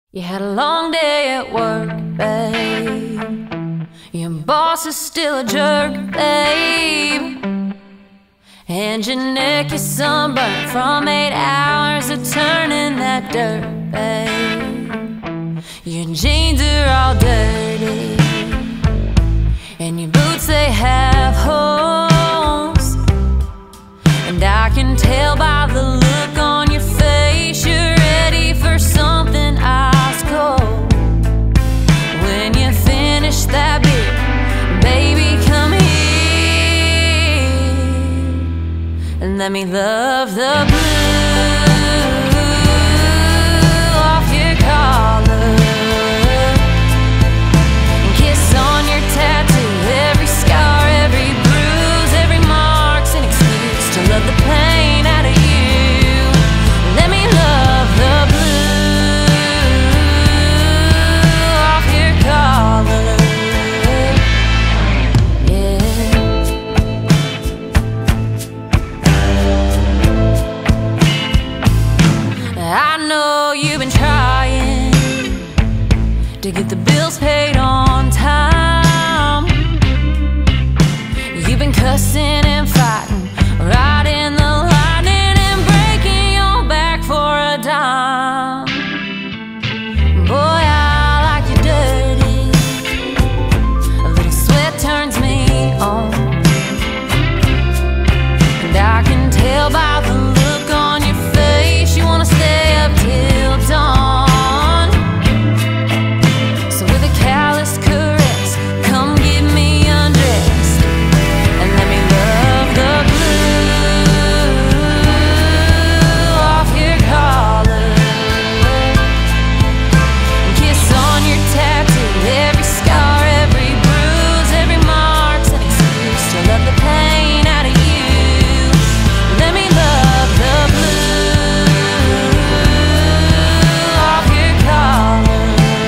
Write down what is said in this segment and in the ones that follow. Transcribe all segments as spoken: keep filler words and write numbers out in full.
You had a long day at work, babe. Your boss is still a jerk, babe. And your neck is sunburned from eight hours of turning that dirt, babe. Your jeans are all dirty, and your boots, they have holes. And I can tell by the look on your face you're ready for something ice cold. When you finish that beer, baby, come here and let me love the blue off your collar, and kiss on your tattoo, every scar, every bruise, every mark's an excuse to love the pain out of you. Let me love the blue off your collar, yeah. I know you've been trying to get the bills paid on time. You've been cussing and fighting, riding the lightning and breaking your back for a dime. Boy, I like you dirty. A little sweat turns me on, and I can tell by the look on your face you wanna stay up till dawn. So with a callous caress, come get me undressed and let me love the blue off your collar, and kiss on your tattoo, every scar, every bruise, every mark's an excuse to love the pain out of you. Let me love the blue off your collar.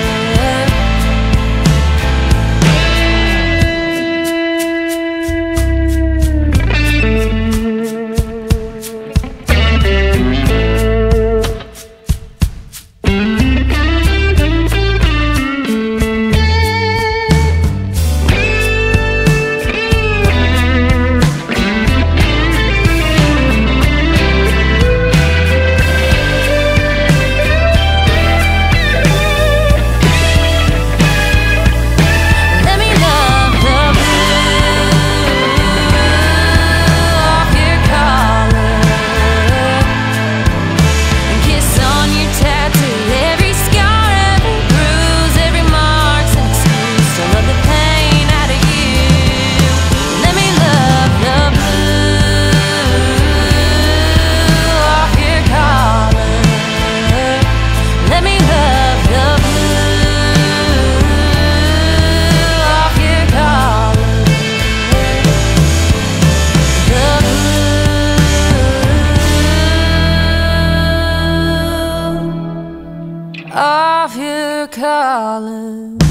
Let me love the blue off your collar, and kiss on your tattoo, every scar, every bruise, every mark's an excuse to love the pain out of you. Let me love the blue off your collar. Let me love the blue off your collar. The blue off your collar.